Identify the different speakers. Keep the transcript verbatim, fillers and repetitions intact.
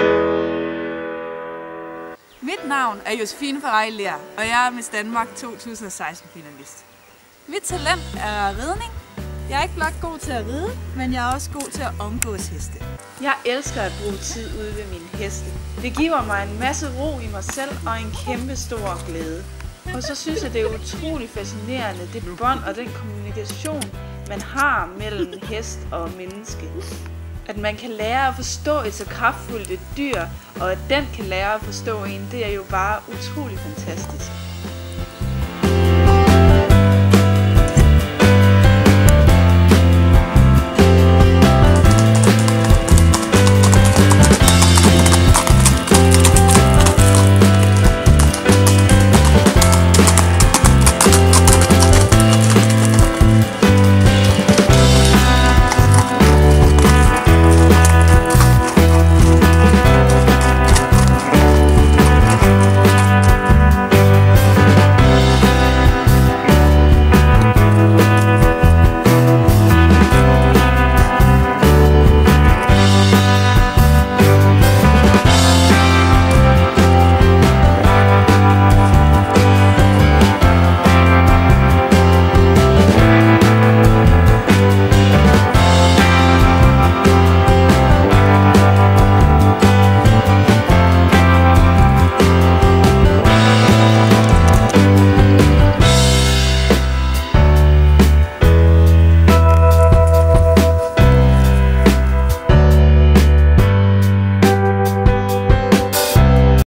Speaker 1: Mit navn er Josefine Ferreira, og jeg er Miss Danmark to tusind og seksten finalist. Mit talent er ridning. Jeg er ikke blot god til at ride, men jeg er også god til at omgås heste.
Speaker 2: Jeg elsker at bruge tid ude ved mine heste. Det giver mig en masse ro i mig selv og en kæmpe stor glæde. Og så synes jeg, det er utrolig fascinerende, det bånd og den kommunikation, man har mellem hest og menneske. At man kan lære at forstå et så kraftfuldt et dyr, og at den kan lære at forstå en, det er jo bare utrolig fantastisk.